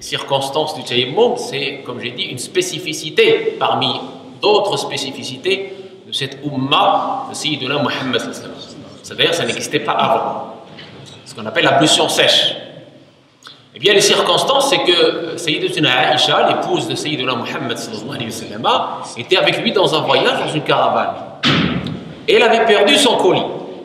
circonstances du tayammum, c'est, comme j'ai dit, une spécificité parmi d'autres spécificités de cette umma de Sayyidina Muhammad. C'est-à-dire, ça n'existait pas avant. Ce qu'on appelle l'ablution sèche. Eh bien, les circonstances, c'est que Sayyidatuna Aïcha, l'épouse de Sayyidina Muhammad, était avec lui dans un voyage, dans une caravane. Et elle avait perdu son colis.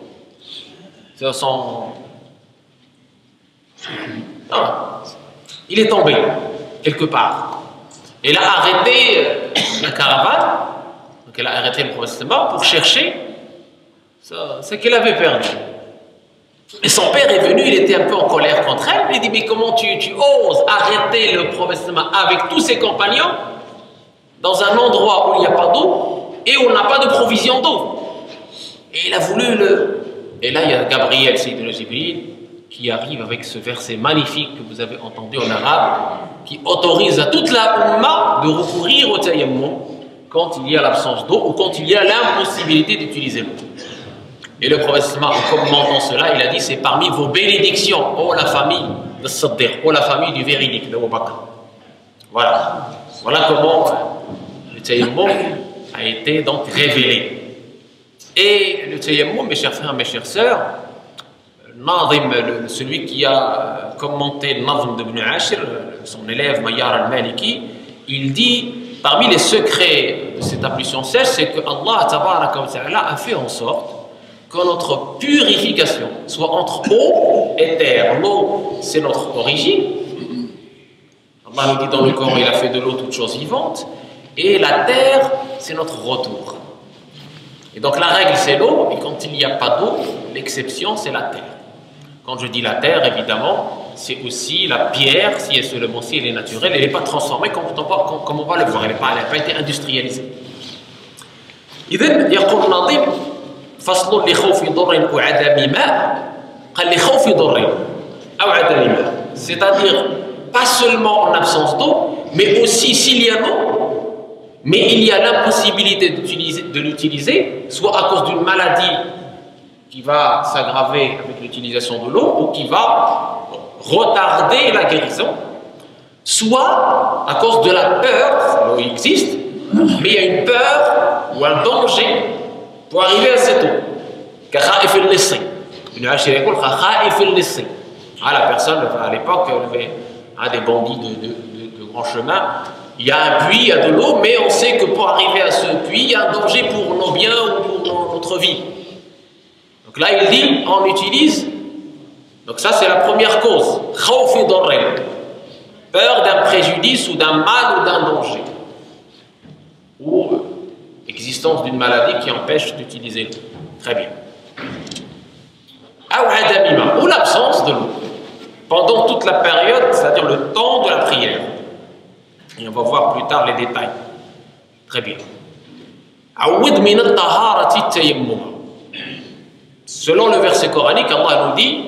Il est tombé quelque part. Elle a arrêté la caravane, donc elle a arrêté le prophète pour chercher ce qu'elle avait perdu. Et son père est venu, il était un peu en colère contre elle, il dit mais comment tu oses arrêter le prophète avec tous ses compagnons dans un endroit où il n'y a pas d'eau et où on n'a pas de provision d'eau. Et il a voulu Et là il y a Gabriel, Sayyidina Jibril, qui arrive avec ce verset magnifique que vous avez entendu en arabe, qui autorise à toute la umma de recourir au tayammum quand il y a l'absence d'eau ou quand il y a l'impossibilité d'utiliser l'eau. Et le prophète, en commentant cela, il a dit, c'est parmi vos bénédictions, oh la famille de Siddiq, oh la famille du véridique, de Abu Bakr. Voilà. Voilà comment le tayammum a été donc révélé. Et le tayammum, mes chers frères, mes chères sœurs, celui qui a commenté le Nazm d'Ibn Ashir, son élève Mayyar al-Maliki, il dit, parmi les secrets de cette ablution sèche, c'est que Allah tabaraka wa ta'ala a fait en sorte que notre purification soit entre eau et terre. L'eau, c'est notre origine. Allah nous dit dans le Coran, il a fait de l'eau toute chose vivante. Et la terre, c'est notre retour. Et donc la règle, c'est l'eau. Et quand il n'y a pas d'eau, l'exception, c'est la terre. Quand je dis la terre, évidemment, c'est aussi la pierre, si elle seulement si elle est naturelle, elle n'est pas transformée comme on va le voir, elle n'a pas été industrialisée. إذن يقول الناظم فصل لخوف ضر أو عدم ماء قال لخوف ضر أو عدم ماء, c'est-à-dire pas seulement en absence d'eau, mais aussi s'il y a l'eau, mais il y a l'impossibilité de l'utiliser, soit à cause d'une maladie qui va s'aggraver avec l'utilisation de l'eau ou qui va retarder la guérison, soit à cause de la peur, l'eau existe, mais il y a une peur ou un danger pour arriver à cette eau. كخائف اللص. Ibn Ashir يقول خائف اللص. La personne, à l'époque, des bandits de grand chemin, il y a un puits, il y a de l'eau, mais on sait que pour arriver à ce puits, il y a un danger pour nos biens ou pour notre vie. Donc là, il dit, on utilise. Donc ça, c'est la première cause. Khawfi darrin. Peur d'un préjudice ou d'un mal ou d'un danger. Ou existence d'une maladie qui empêche d'utiliser l'eau. Très bien. Ou l'absence de l'eau. Pendant toute la période, c'est-à-dire le temps de la prière. Et on va voir plus tard les détails. Très bien. Selon le verset coranique, Allah nous dit,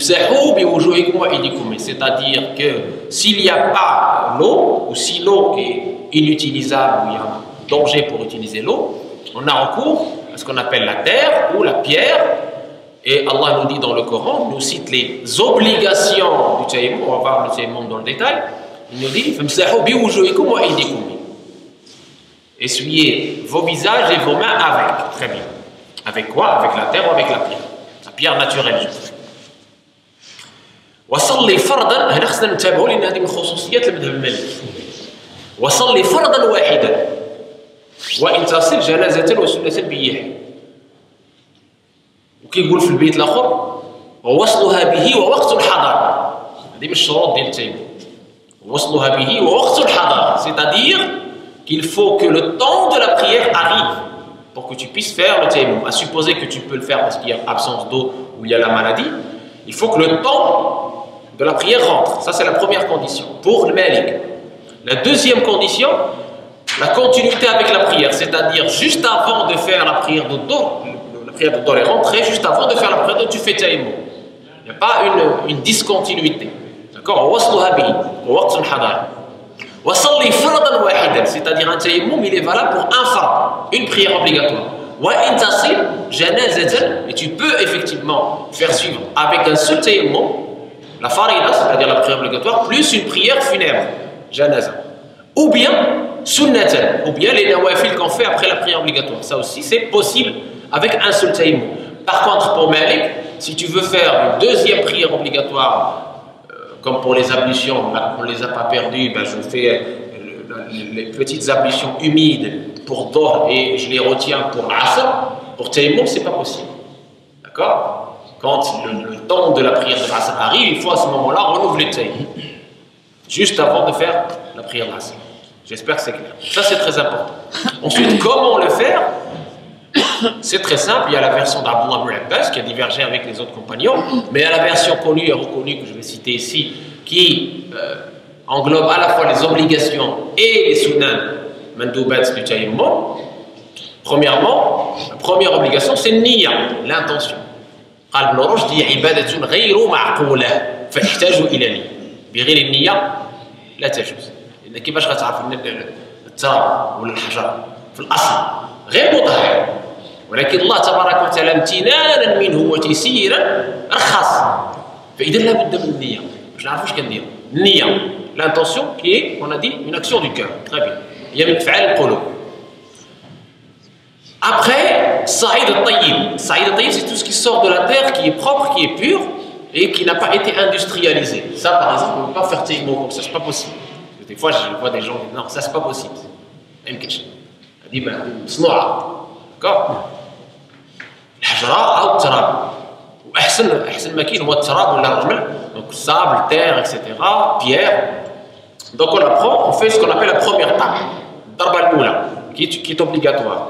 c'est-à-dire que s'il n'y a pas l'eau, ou si l'eau est inutilisable, ou il y a un danger pour utiliser l'eau, on a recours à ce qu'on appelle la terre ou la pierre. Et Allah nous dit dans le Coran, nous cite les obligations du tayammum, on va voir le tayammum dans le détail. Il nous dit, essuyez vos visages et vos mains avec. Très bien. Avec quoi? Avec la terre ou avec la pierre? La pierre naturelle. وصلي فرضا, هنا خصنا ننتبهوا لان هذه من خصوصيات المذهب المالكي. وصلي فرضا واحدا وان تصل جنازة وسنة بيح. وكيقول في البيت الاخر ووصلها به ووقت الحضر. هذه من الشروط ديال التيمم. ووصلها به ووقت الحضر, c'est-à-dire qu'il faut que le temps de la prière arrive pour que tu puisses faire le tayammum. À supposer que tu peux le faire parce qu'il y a absence d'eau ou il y a la maladie, il faut que le temps de la prière rentre. Ça, c'est la première condition pour le Malik. La deuxième condition, la continuité avec la prière, c'est-à-dire juste avant de faire la prière de Dor, la prière de Dor est rentrée, juste avant de faire la prière de tu fais tayammum. Il n'y a pas une discontinuité. D'accord? C'est-à-dire un tayammum, il est valable pour un fard, une prière obligatoire. Et tu peux effectivement faire suivre avec un seul tayammum la farida, c'est-à-dire la prière obligatoire, plus une prière funèbre, janaza. Ou bien, sunnatan, ou bien les nawafil qu'on fait après la prière obligatoire. Ça aussi, c'est possible avec un seul tayammum. Par contre, pour Malik, si tu veux faire une deuxième prière obligatoire, comme pour les ablutions, là, on ne les a pas perdues, ben je fais les petites ablutions humides pour Dohr et je les retiens pour Asr, pour tayammum, c'est pas possible. D'accord? Quand le temps de la prière de l'Asr arrive, il faut à ce moment-là renouveler le tayammum. Juste avant de faire la prière de l'Asr. J'espère que c'est clair. Ça, c'est très important. Ensuite, comment le faire? C'est très simple. Il y a la version d'Abdullah ibn Abbas qui a divergé avec les autres compagnons, mais il y a la version connue et reconnue que je vais citer ici qui englobe à la fois les obligations et les sunan mandoubat du tayammum. Premièrement, la première obligation, c'est niya, l'intention. قال ابن رشد هي عبادة غير معقولة فيحتاج إلى نية بغير النية لا تجوز لأن كيفاش غتعرف أن التراب ولا الحجر في الأصل غير مطهر ولكن الله تبارك وتعالى امتنانا منه وتيسيرا رخص فإذا لا بد من النية باش نعرفوا واش كنديروا النية l'intention qui est on a dit une action du cœur très bien هي من أفعال القلوب. Après, Saïd al-Tayyib. Saïd al-Tayyib, c'est tout ce qui sort de la terre, qui est propre, qui est pur et qui n'a pas été industrialisé. Ça, par exemple, on ne peut pas faire taïmon comme ça, c'est pas possible. Parce que des fois, je vois des gens qui disent non, ça c'est pas possible. Même quelque chose. Elle dit, ben, صنوعة. D'accord? الحجرة أو التراب. أحسن ما كاين هو التراب ولا الرمل. Donc, sable, terre, etc. Pierre. Donc, on apprend, on fait ce qu'on appelle la première étape. Darba al-Moula, qui est obligatoire.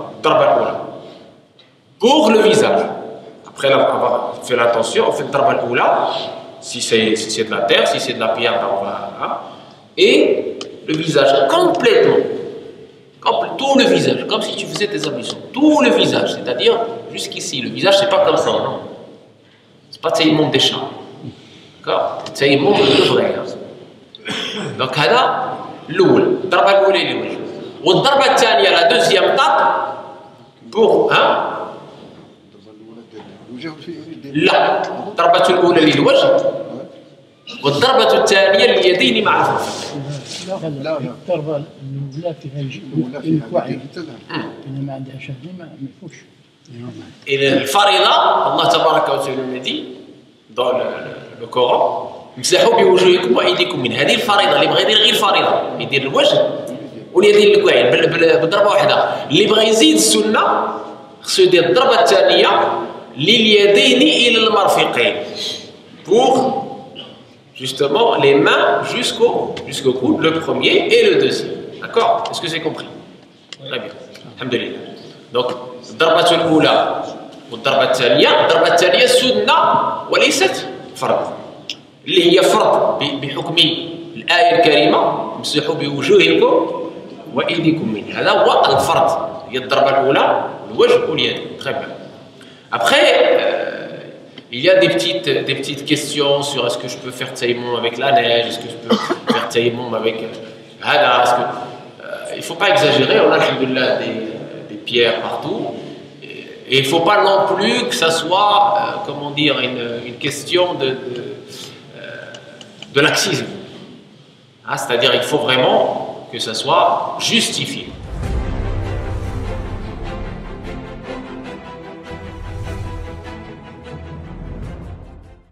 Pour le visage. Après avoir fait l'attention, on fait le darba al-oula, si c'est de la terre, si c'est de la pierre, ben on va. Hein, et le visage complètement. Tout le visage, comme si tu faisais tes ablutions. Tout le visage, c'est-à-dire jusqu'ici. Le visage, c'est pas comme ça, non. C'est pas taïmon des champs. D'accord? C'est taïmon de vrai. Donc, là, l'oul, darba al-oula, l'oul. Ou darba al-thaniya, la deuxième étape. Pour hein? لا الضربة الأولى للوجه والضربة الثانية لليدين مع الفرق. لا الضربة الأولى فيها الكوعي إنما عندها شهية ما يفوش. الفريضة الله تبارك وتعالى dit dans le Coran امسحوا بوجوهكم وأيديكم من هذه الفريضة اللي بغى يدير غير الفريضة يدير الوجه واليدين الكوعين بضربة واحدة اللي بغى يزيد السنة خصو يدير الضربة الثانية لليدين إلى المرفقين pour justement les mains jusqu'au coude, le premier et le deuxième. D'accord? Est-ce que c'est compris? Très bien. Alhamdulillah. Donc, الضربة الأولى والضربة الثانية سنة وليست فرض. اللي هي فرض بحكم الآية الكريمة امسحوا بوجوهكم وأيديكم منه. هذا هو الفرض. هي الضربة الأولى الوجه واليد. Très bien. Après, il y a des petites questions sur est-ce que je peux faire taïmon avec la neige, est-ce que je peux faire taïmon avec il ne faut pas exagérer, on a alhamdoulilah des pierres partout. Et il ne faut pas non plus que ça soit, comment dire, une question de laxisme. Hein, c'est-à-dire il faut vraiment que ça soit justifié.